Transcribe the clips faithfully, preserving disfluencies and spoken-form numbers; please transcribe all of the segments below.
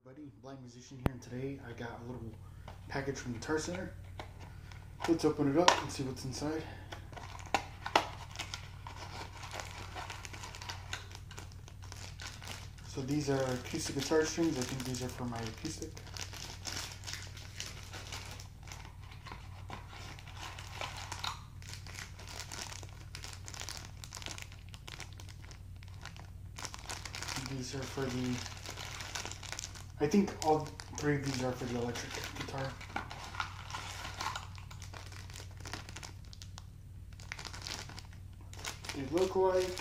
Buddy, Blind Musician here, and today I got a little package from Guitar Center. Let's open it up and see what's inside. So these are acoustic guitar strings. I think these are for my acoustic. These are for the, I think all three of these are for the electric guitar. They look like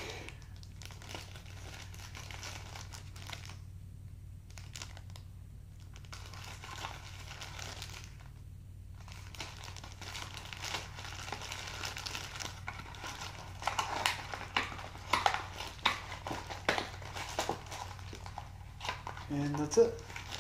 and that's it.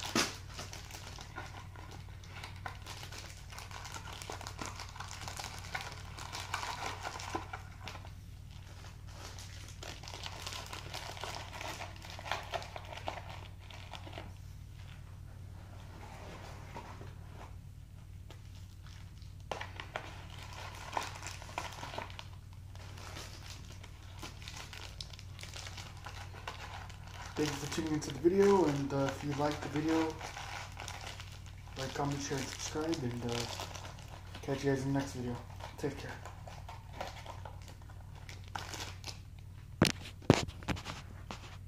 Thank you for tuning into the video, and uh, if you liked the video, like, comment, share, and subscribe, and uh, catch you guys in the next video. Take care.